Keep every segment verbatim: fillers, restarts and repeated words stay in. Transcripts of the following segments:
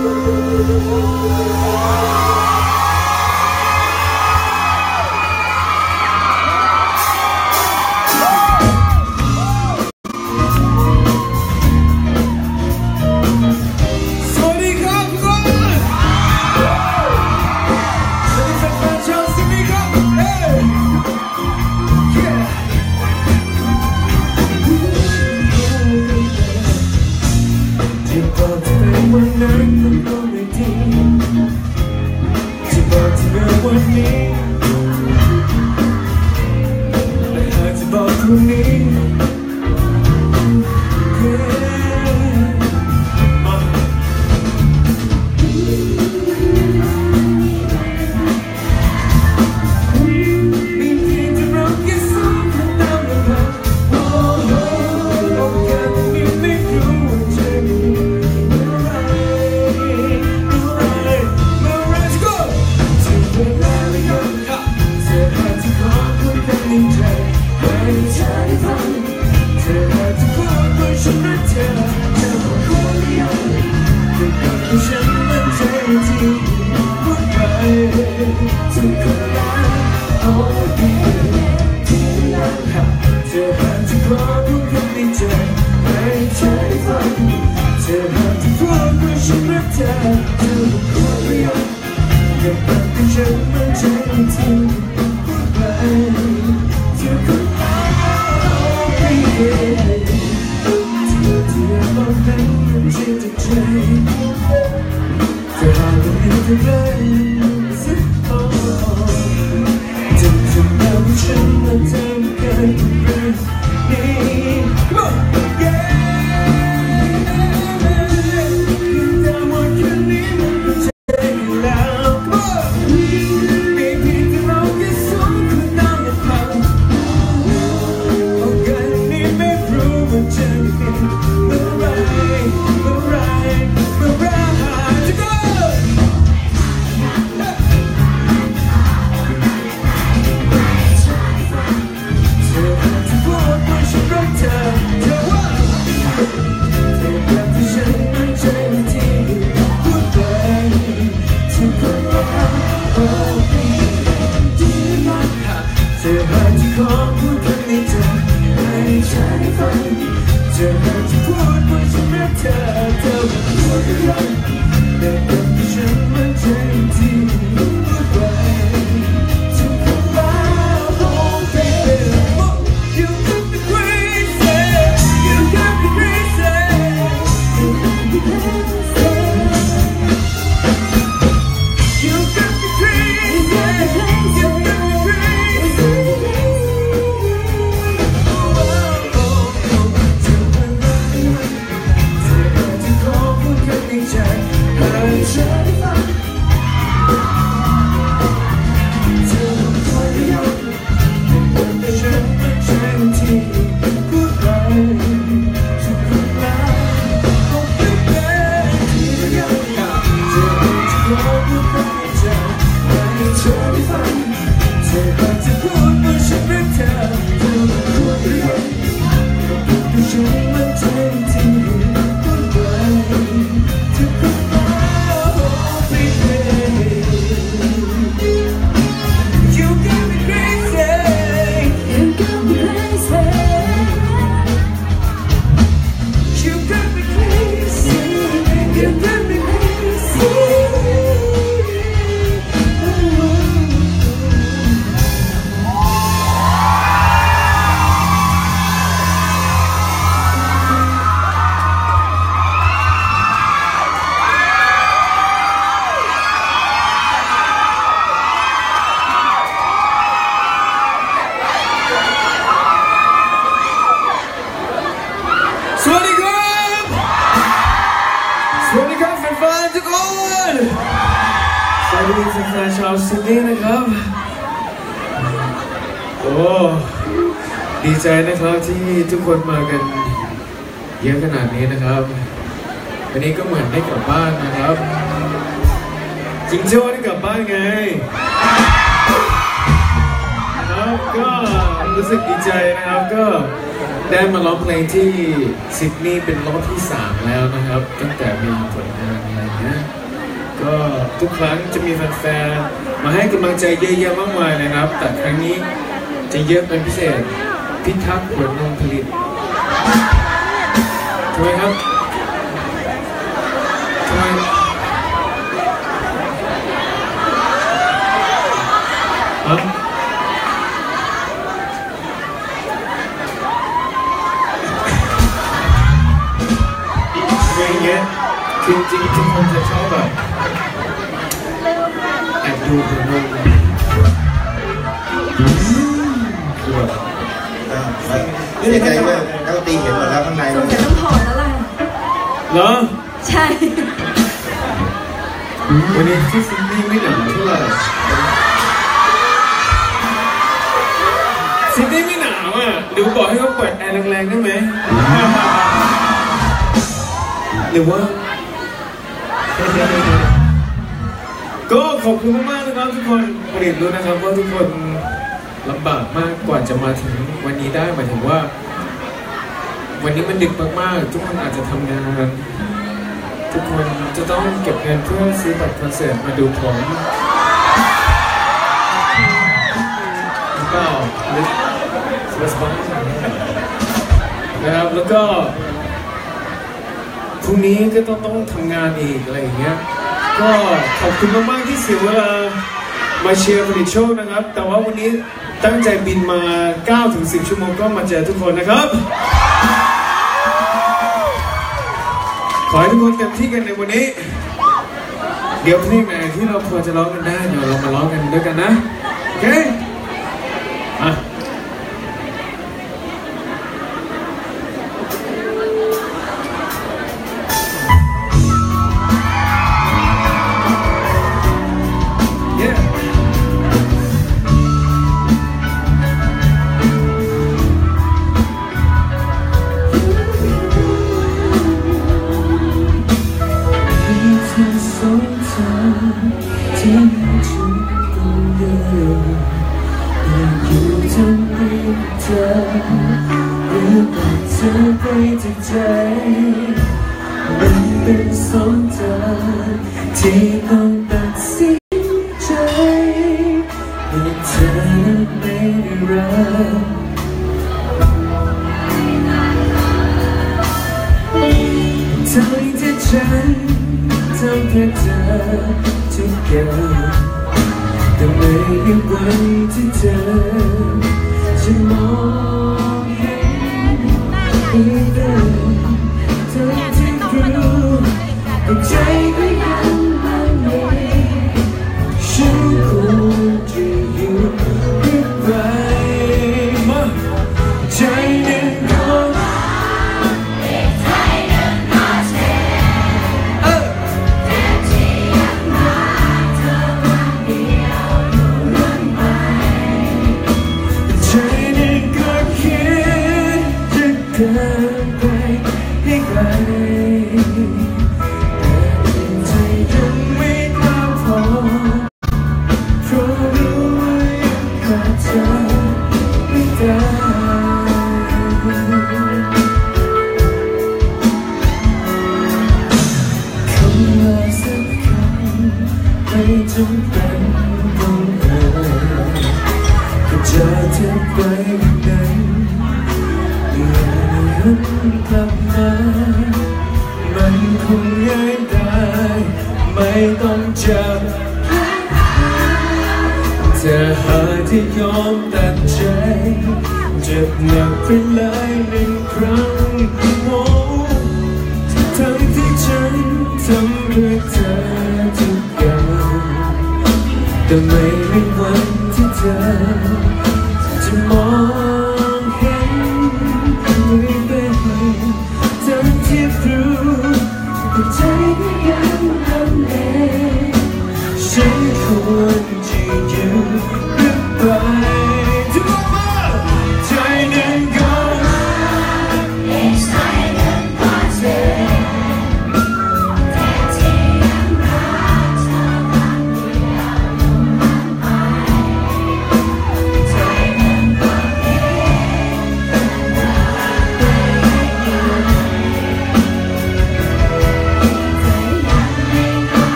ดีใจนะครับที่ทุกคนมากันเยอะขนาดนี้นะครับวันนี้ก็เหมือนได้กลับบ้านนะครับจริงเชื่อว่าได้กลับบ้านไงนะครับก็รู้สึกดีใจนะครับก็ได้มาร้องเพลงที่ซิดนีย์เป็นรอบที่สามแล้วนะครับตั้งแต่มีผลงานอะไรเงี้ยทุกครั้งจะมีแฟนๆมาให้กำลังใจเยอะแยะมากมายนะครับแต่ครั้งนี้จะเยอะเป็นพิเศษพิทักษ์หัวนมผลิตทำไมครับทำไมฮะอย่างเงี้ยจริงๆทุกคนจะชอบแบบแอบดูหัวนมคือแบบไม่ได้ใจว่านักดนตรีเห็นหมดแล้วข้างในสงสัยต้องถอดแล้วล่ะเหรอใช่วันนี้ที่ซิดนีย์ไม่หนาวเท่าไหร่ซิดนีย์ไม่หนาวอ่ะหรือบอกให้เขาเปิดแอร์แรงๆได้ไหมหรือว่าก็ขอบคุณมากๆนะครับทุกคนผลิตรู้นะครับว่าทุกคนลำบากมากกว่าจะมาถึงวันนี้ได้หมายถึงว่าวันนี้มันดึกมากๆทุกคนอาจจะทำงานทุกคนจะต้องเก็บเงินเพื่อซื้อบัตรคอนเสิร์ตมาดูผมแล้วก็สปอนเซอร์นะครับแล้วก็พรุ่งนี้ก็ต้องต้องทำงานอีกอะไรอย่างเงี้ยก็ขอบคุณมากๆที่เสียเวลามาเชียร์ผลิตโชคนะครับแต่ว่าวันนี้ตั้งใจบินมา เก้าถึงสิบ ชั่วโมงก็มาเจอทุกคนนะครับขอให้ทุกคนเต็มที่กันในวันนี้เดี๋ยวเพลงไหนที่เราพอจะร้องกันได้เดี๋ยวเรามาร้องกันด้วยกันนะโอเคอ่ะมันเป็นสองทางที่ต้องตัดสินใจเมื่อเธอไม่ได้รักทำให้ที่ฉันทำเพื่อเธอทุกอย่างแต่ไม่มีวันที่เธอจะมองเห็นอีกเลยเธอที่รู้แต่ใจก็ยังลังเลฉันควรจะอยู่หรือไปมาใจหนึ่งคนใจหนึ่งคนเออแต่ที่ยังรักเธอคนเดียวเรื่อยไปใจหนึ่งก็คิดจะเดินไปให้ไกลไม่จำเป็นต้องเอ่ยก็จะเธอไปไหนอย่าหันกลับมามันคงง่ายได้ไม่ต้องจับเธอหาที่ยอมตัดใจเจ็บหนักไปเลยหนึ่งครั้งโอ้ทั้งที่ฉันทำเพื่อเธอทุกอย่างแต่ไม่มีวันที่เธอจะมองเห็นไม่เป็นทั้งที่รู้แต่ใจก็ยังลังเลฉันควรจะอยู่หรือไปทุกคนใจหนึ่งคนใจหนึ่งคนเสีย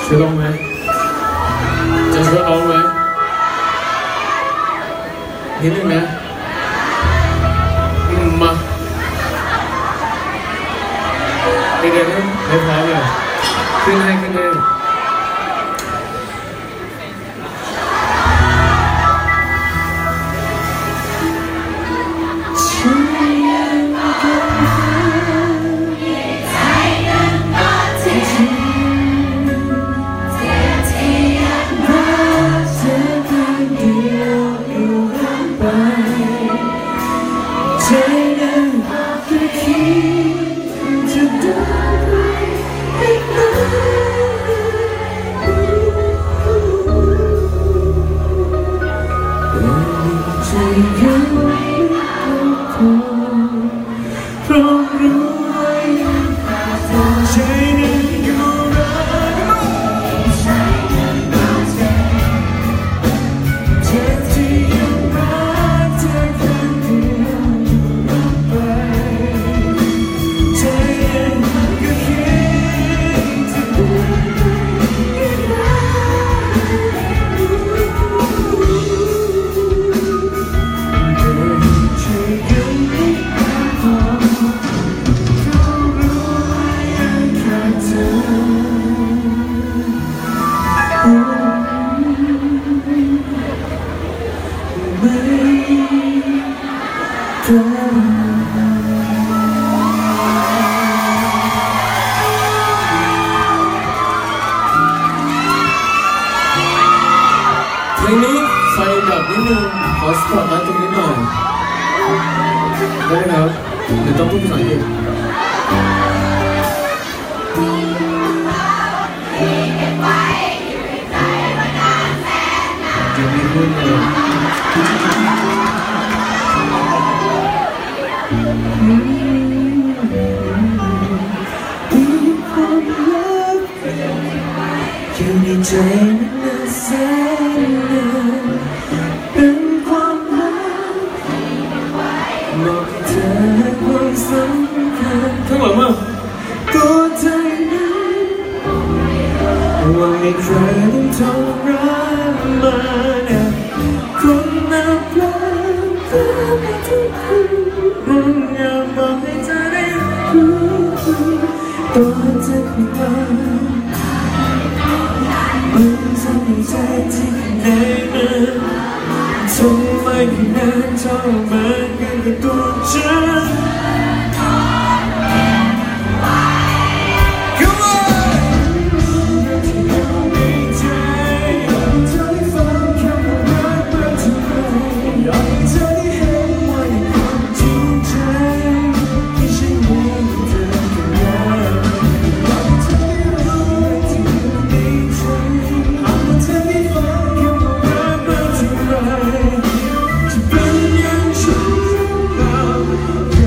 ช่วยร้องไหมจะช่วยร้องไหมนิดนึงนะมาเดี๋ยวเดี๋ยวให้พร้อมเลยขึ้นให้ขึ้นให้เพลงนี้ไฟดับนิดนึงขอสปอตไลท์ตรงนี้หน่อยได้ไหมครับเดี๋ยวต้องพูดภาษาอังกฤษเดี๋ยวนี้พูดเลยอยู่ในใจมันแสนนานเป็นความรักบอกเธอความสำคัญข้างหลังมาตัวใจนั้นว่าไม่ใครต้องทรมานคนนับล้านตามทุกคนมันอยากบอกให้เธอได้รู้ตัวเธอคือมันทำให้ใจที่ในมันทนไม่ได้นานเท่ามันกันกับตัวฉันเ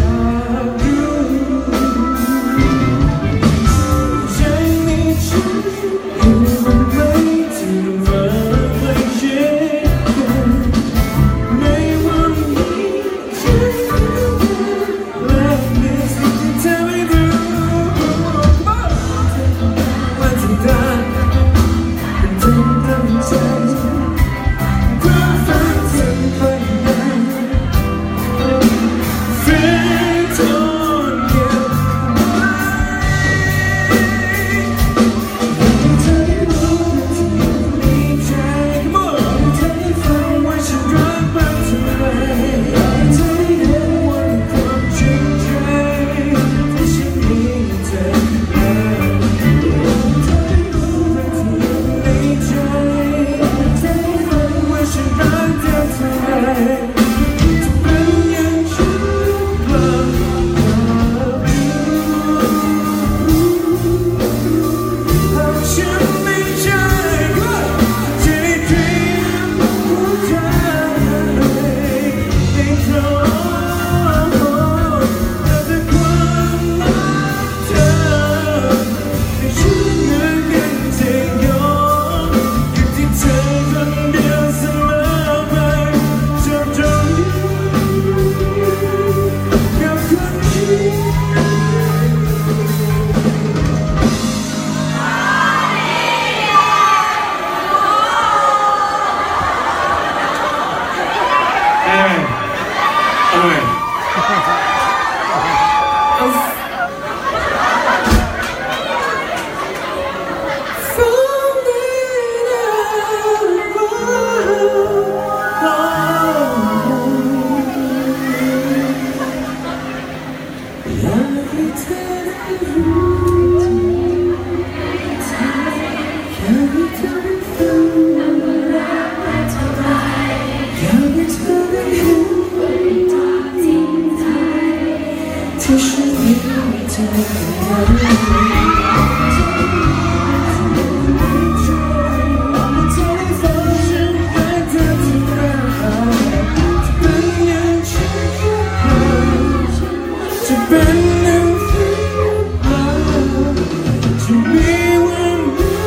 จะมีวัน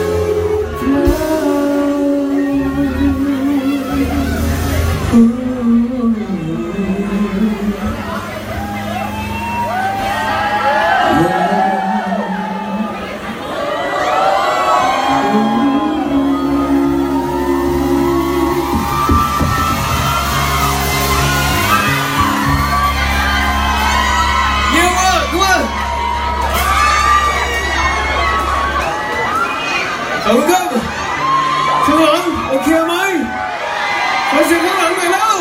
ขอบคุณครับข้างหลังโอเคไหมขอเสียงข้างหลังหน่อยแล้ว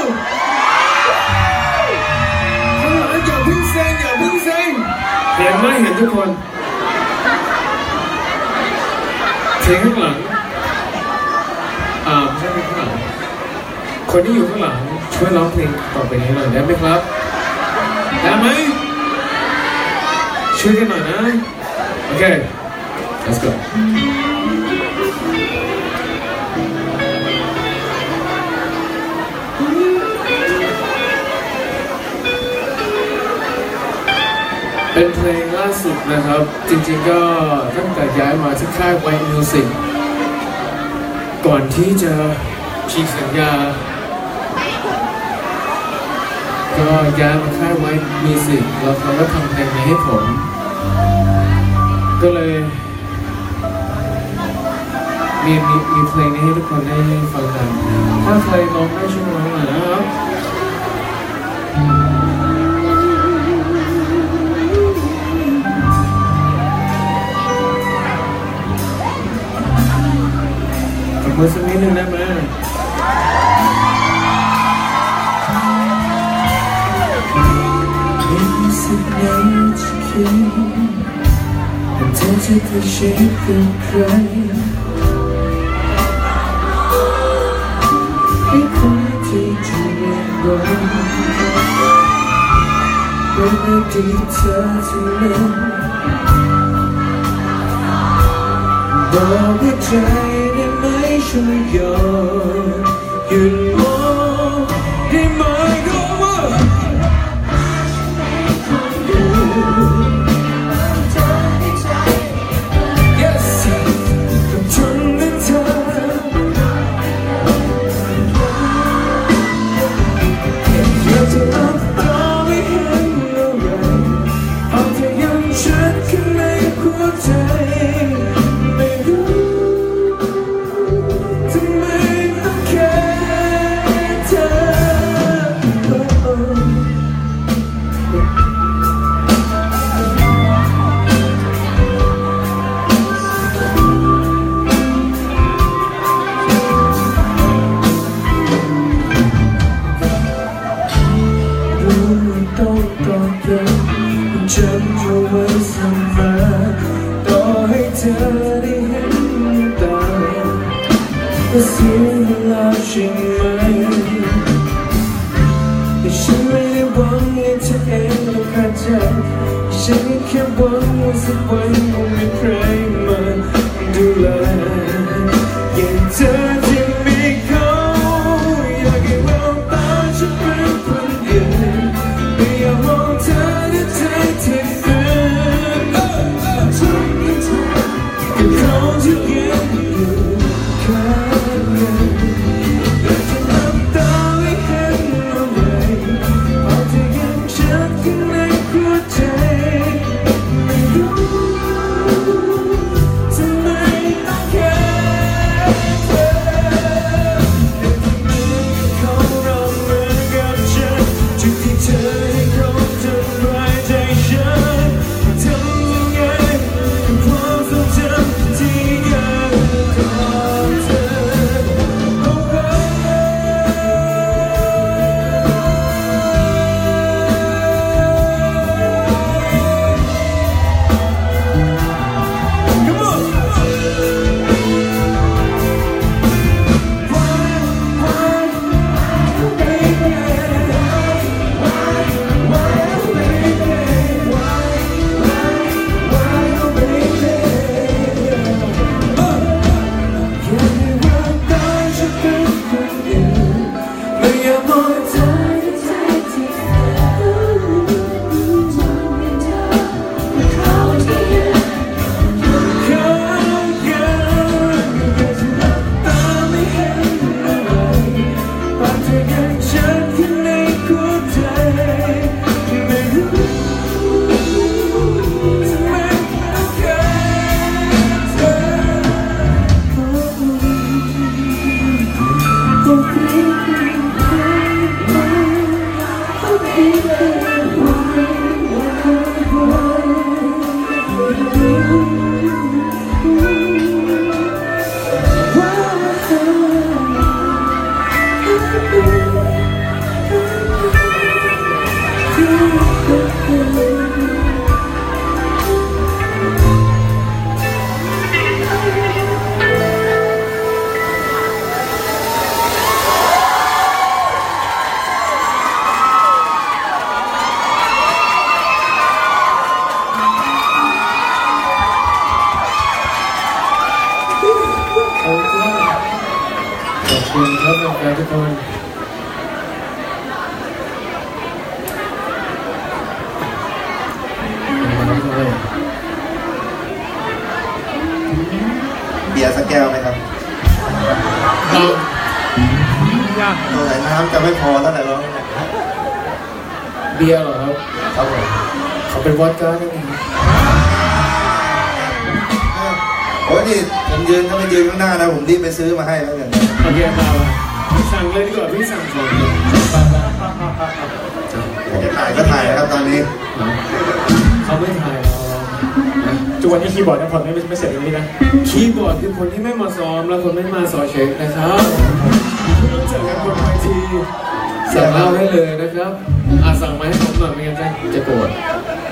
ข้างหลังอย่าพึ่งเซ็งอย่าพึ่งเซ็งเห็นไหมเห็นทุกคนเพลงข้างหลังอ่าไม่ใช่เพลงข้างหลังคนที่อยู่ข้างหลังช่วยร้องเพลงต่อไปนี้หน่อยได้ไหมครับได้ไหมช่วยกันหน่อยนะโอเค let's goเป็นเพลงล่าสุดนะครับจริงๆก็ตั้งแต่ย้ายมาที่ค่ายไวท์มิวสิกก่อนที่จะฉีกสัญญาก็ย้ายมาค่ายไวท์มิวสิกแล้วเขาก็ทำเพลงนี้ให้ผมก็เลยมีมีมีเพลงนี้ให้ทุกคนได้ฟังกันถ้าใครร้องได้ช่วยร้องหน่อยนะครับมือสักนิดนึงได้ไหมรู้สึกไงจะคิดแต่เธอจะเคยเช็คกับใครไม่เคยที่จะเรียกร้องเป็นอดีตเธอทั้งนั้นบอกว่าใจได้ไหมช่วยยอมหยุดมองได้ไหมก็ว่าYes กับฉันและเธออยากจะรับตาไม่เห็นอะไรเอาแต่ยังชัดข้างในหัวใจฉันจะไว้เสมอต่อให้เธอได้เห็นตาก็เสียเวลาใช่ไหมแต่ฉันไม่ได้หวังให้เธอเองต้องเข้าใจฉันแค่หวังว่าสักวันคงมีใครมาดูแลอย่างเธอที่มีเขาอยากให้แววตาฉันเป็นคนเดียวไม่อยากมองเธอด้วยใจที่ฝืนกับเขาที่ยืนอยู่ข้างกันอยากจะหลับตาให้เห็นอะไรเอาแต่ยังชัดข้างในหัวใจไม่รู้คุณครับแฟนทุกคนเบียร์สักแก้วไหมครับเราตัวไหนน้ำจะไม่พอแล้วไหนร้องเบียร์เหรอครับครับผมเขาเป็นวอดก้าได้ไงโอ้ยนี่ผมยืนถ้าไม่ยืนข้างหน้านะผมรีบไปซื้อมาให้แล้วกันโอเคมาสั่งเลยดีกว่าพี่สั่งก่อนเลยจะถ่ายก็ถ่ายนะครับตอนนี้เขาไม่ถ่ายเราจุวันนี้คีย์บอร์ดยังผ่อนไม่ไม่เสร็จอย่างนี้นะคีย์บอร์ดคือคนที่ไม่มาซ้อมแล้วคนไม่มาสอนเช็คนะครับรู้จักกันบนเวทีสั่งเหล้าให้เลยนะครับอาสั่งมาให้ผมหน่อยไม่งั้นจะจะโกรธ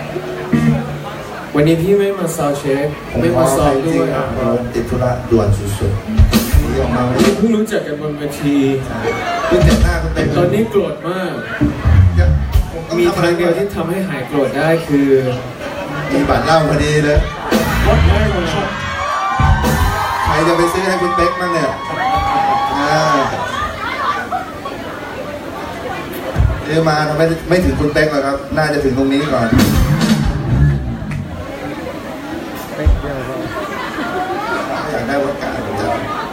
วันนี้พี่ไม่มาซาวเช็คไม่มาซ้อมด้วยเราติดธุระด่วนสุดๆนี่ออกมาไม่ได้เพิ่งรู้จักกันบนเวทีเพิ่งเจ็บหน้าคุณเต็มตอนนี้โกรธมากมีทางเดียวที่ทำให้หายโกรธได้คือมีบัตรเหล้าพอดีเลยวัดได้คนชอบใครจะไปซื้อให้คุณเป๊กบ้างเนี่ยอ่าซื้อมาทำไมไม่ถึงคุณเป๊กหรอกครับน่าจะถึงตรงนี้ก่อนอยากได้วัดกาผมจะ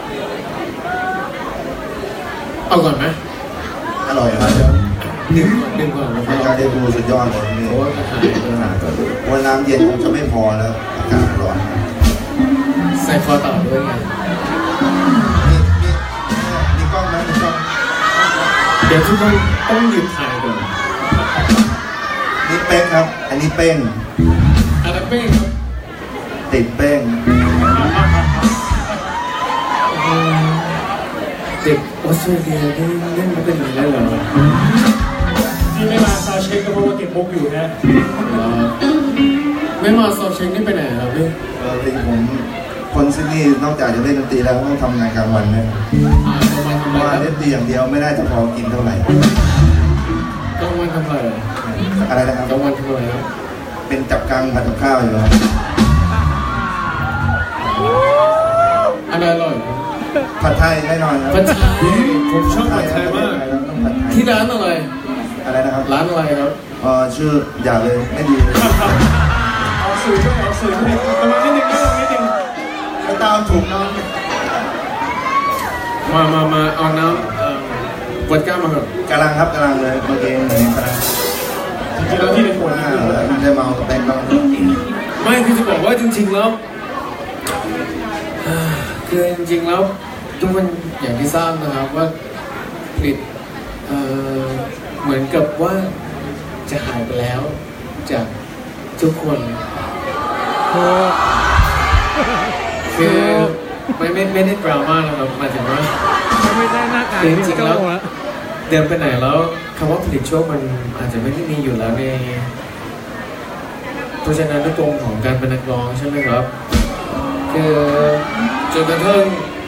เอาก่อนไหมอร่อยครับดึงก่อนดึงก่อนวัดกาเดบูสุดยอดเลยนี่เพราะว่าอาหารอาหารก็ดูวันน้ำเย็นคงจะไม่พอแล้วอากาศร้อนใส่คอต่อด้วยไงนี่นี่นี่กล้องนะนี่กล้องเดี๋ยวทุกคนต้องหยุดถ่ายก่อนนี่เป้งครับ อันนี้เป้งอะไรเป้งครับติดเป้งเด็กออสเตรเลียเล่นเล่นมาเป็นอย่างนี้เหรอที่ไม่มาซาวเช็คก็เพราะว่าเก็บมุกอยู่นะไม่มาซอฟเช็คนี่ไปไหนครับพี่เออจริงผมคนซิดนีย์นอกจากจะเล่นดนตรีแล้วต้องทำงานกลางวันด้วยอ่าประมาณเพทำราะไรว่าครับเล่นดนตรีอย่างเดียวไม่ได้จะพอกินเท่าไหร่กลางวันทำอะไรอะไรนะครับกลางวันทำอะไรครับเป็นจับกังผัดกับข้าวอยู่ครับอะไรอร่อยผัดไทยแน่นอนครับผัดไทยผมชอบผัดไทยมากต้องผัดไทยที่ร้านอะไรอะไรนะครับร้านอะไรครับเออชื่ออย่าเลยไม่ดีเอาสื่อด้วยเอาสื่อด้วยประมาณนิดนึงนิดนึงนิดนึงไม่ตามถูกน้องมามามาเอาน้ำเอ่อวอดก้ามาก่อนกำลังครับกำลังเลยเมื่อกี้เหมือนกำลังจริงๆแล้วที่เป็นคนอ่ามันจะเมาเต็มบ้างไม่คือจะบอกว่าจริงๆแล้วเอ่อคือจริงๆแล้วทุกคนอย่างที่ทราบนะครับว่าผลิตเอ่อเหมือนกับว่าจะหายไปแล้วจากทุกคนคือไม่ไม่ไม่ได้ดราม่านะครับหมายถึงว่าไม่ได้หน้ากากคือจนี่ริงๆก็แล้ววะเดินไปไหนแล้วคำว่าผลิตโชคมันอาจจะไม่ได้มีอยู่แล้วในเพราะฉะนั้นในตัวของการเป็นนักร้องใช่ไหมครับคือจนกระทั่ง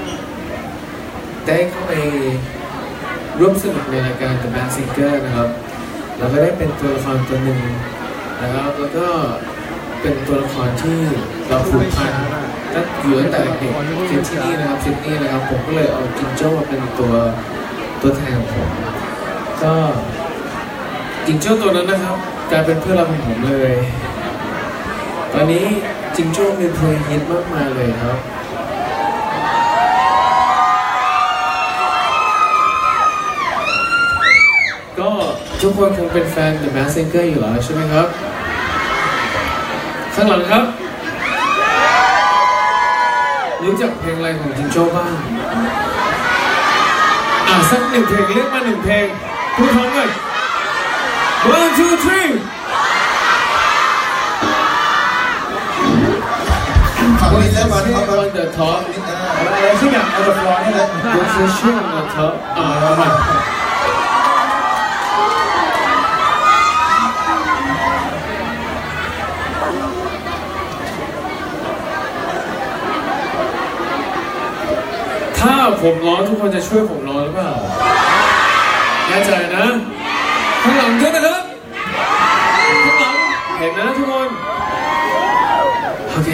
ได้เข้าไปร่วมสนุกในรายการ The Masked Singer นะครับแล้วก็ได้เป็นตัวละครตัวหนึ่งนะครับแล้วก็เป็นตัวละครที่เราผูกพันตั้งอยู่ตั้งแต่เด็กที่ที่นี่นะครับซิดนีย์นะครับผมก็เลยเอาจิงโจ้มาเป็นตัวตัวแทนของผมก็จิงโจ้ตัวนั้นนะครับกลายเป็นเพื่อนรักของผมเลย ตอนนี้จิงโจ้มีเพลงฮิตมากมายเลยครับก็ทุกคนคงเป็นแฟน The Masked Singer อยู่แล้วใช่ไหมครับข้างหลังครับรู้จักเพลงอะไรของจิงโจ้บ้างอ่ะสักหนึ่งเพลงเรียกมาหนึ่งเพลงพูดพร้อมกัน one two three ฝั่งนี้แล้วมันเขา on the top อะไรสักอย่างเอาแต่ฟลอร์นี่แหละ position on the top อ่าเอามาถ้าผมร้องทุกคนจะช่วยผมร้องหรือเปล่าแน่ใจนะข้างหลังด้วยนะครับข้างหลังเห็นนะทุกคนโอเค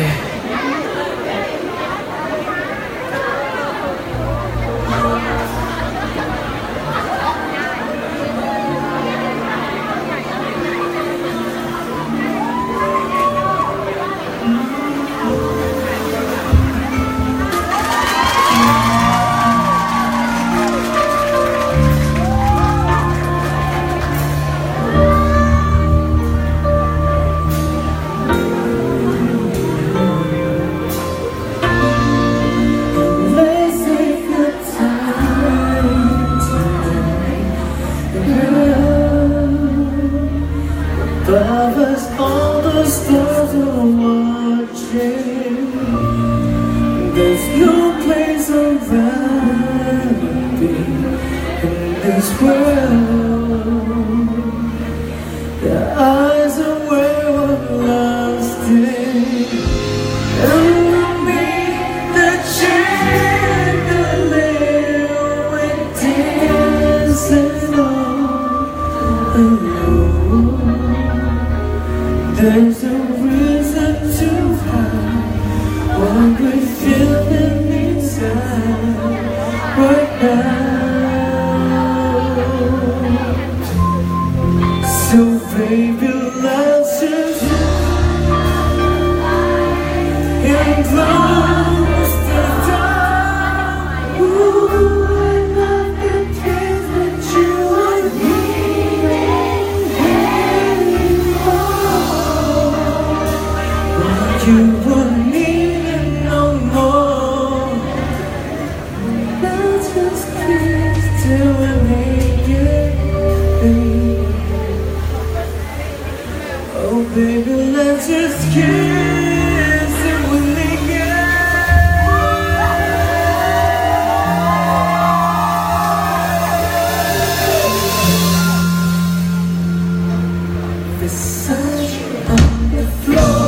world. Their eyes are where we're lost in, and we'll be the chandelier we're dancing on alone. There's a reason to hide what we're feeling inside right now. So baby, let's just get close to time. Ooh, I love the dreams that you are dreaming for. But you won't need it no more. Let's just kiss till we make it, baby. Oh baby, let's just kiss and we'll make it. Versace on the floor.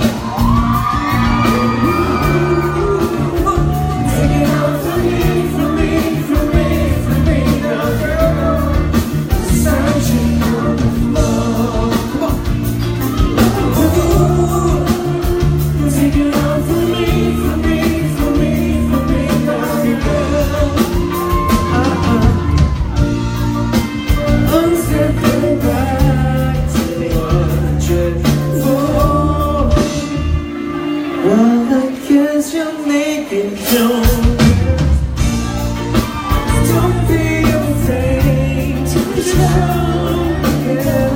Take it off from me, from me, from me, from me now, girl. Versace on the floor. Take it off from me, from me, from me, from me now, girl. Uh-uh. I'm stepping back to what you're for. Well, I guess you're making sure. Don't be afraid to show, girl.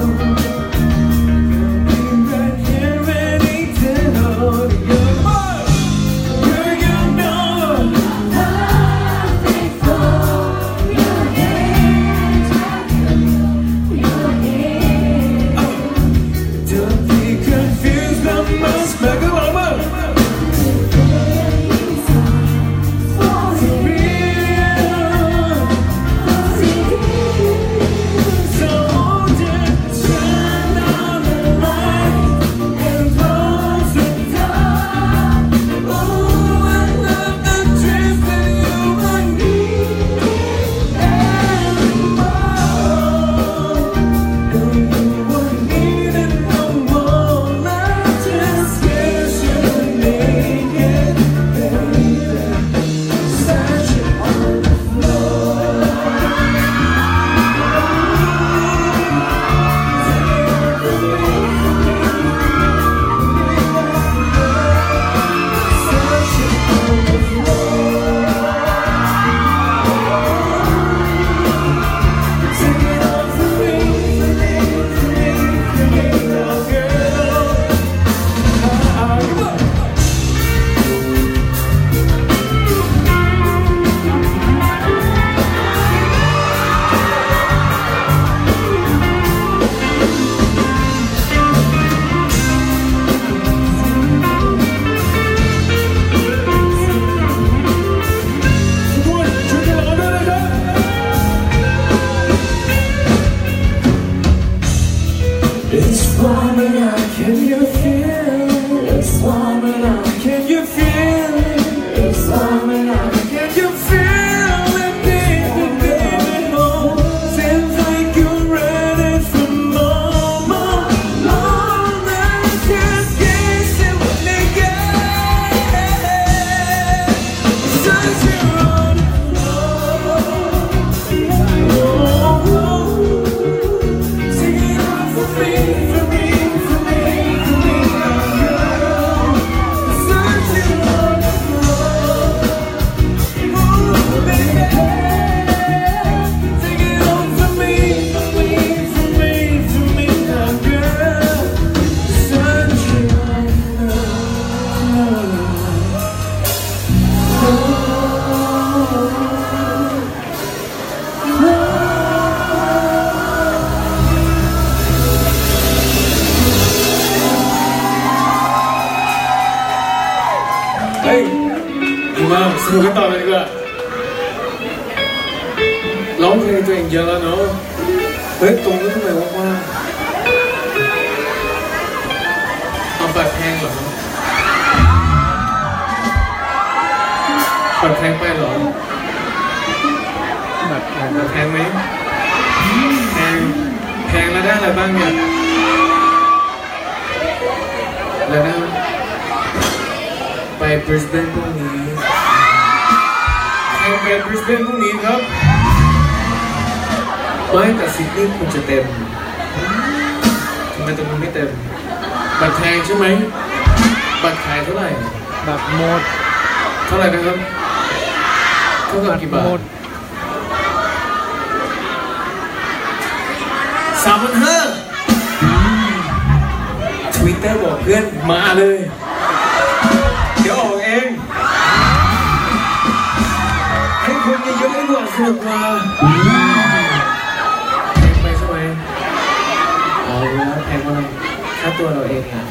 It's warming up, can you feel it? It's warming up, can you feel it? It's warming up, can you feel it, baby, baby, oh. Seems like you're ready for more, more, more than just kissing when they get. Since you're on the floor, oh, oh. Take it off for me. เฮ้ยดีมากสนุกกันต่อเลยดีกว่าร้องเพลงตัวเองเยอะแล้วเนาะเฮ้ยตรงนี้ทำไมว่างๆเอาบัตรแพงเหรอบัตรแพงไปเหรอบัตรบัตรแพงไหมแพงแพงแล้วได้อะไรบ้างเนี่ยแล้วนะไปบริสเบนพรุ่งนี้ใครไปบริสเบนพรุ่งนี้ครับไม่แต่ซิดนีย์คุณจะเต็มทำไมตรงนี้ไม่เต็มบัตรแพงใช่ไหมบัตรขายเท่าไหร่แบบหมดเท่าไหร่นะครับเท่ากับกี่บาทสามพันห้าทวิตเตอร์บอกเพื่อนมาเลยเดี๋ยวออกเองให้คนเยอะๆดีกว่าสนุกกว่าแพงไปใช่ไหมอ๋อรู้แล้วแพงว่าค่าตัวเราเองอ่ะ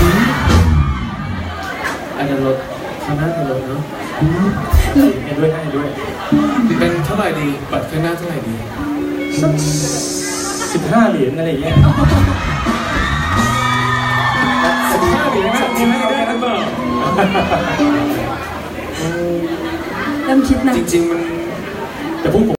อาจจะลดข้างหน้าจะลดเนาะเห็นด้วยนะเห็นด้วยเป็นเท่าไหร่ดีบัตรข้างหน้าเท่าไหร่ดีสิบห้าเหรียญอะไรอย่างเงี้ยสิบห้าเหรียญแบบนี้ไม่ได้หรือเปล่าเริ่มคิดนะจริงๆมันแต่พวกผม